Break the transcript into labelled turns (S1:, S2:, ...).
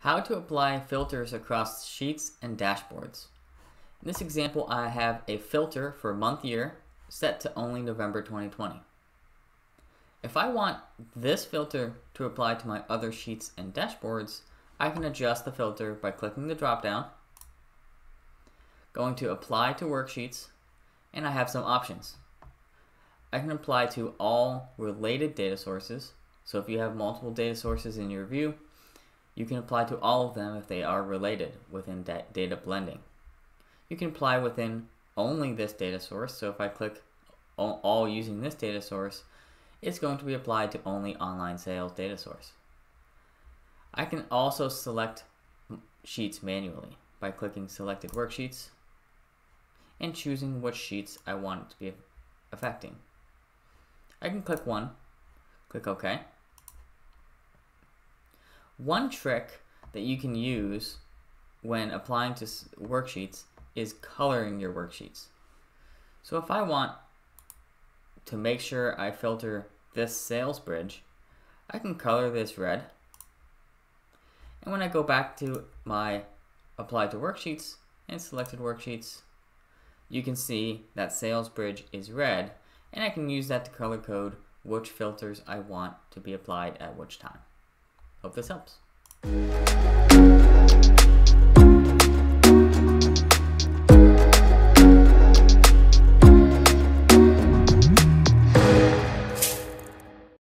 S1: How to apply filters across sheets and dashboards. In this example, I have a filter for month year set to only November 2020. If I want this filter to apply to my other sheets and dashboards, I can adjust the filter by clicking the drop down, going to apply to worksheets, and I have some options. I can apply to all related data sources. So if you have multiple data sources in your view, you can apply to all of them if they are related within data blending. You can apply within only this data source. So if I click all using this data source, it's going to be applied to only online sales data source. I can also select sheets manually by clicking selected worksheets and choosing which sheets I want it to be affecting. I can click one, click OK. One trick that you can use when applying to worksheets is coloring your worksheets. So if I want to make sure I filter this sales bridge, I can color this red. And when I go back to my apply to worksheets and selected worksheets, you can see that sales bridge is red, and I can use that to color code which filters I want to be applied at which time. Hope this helps.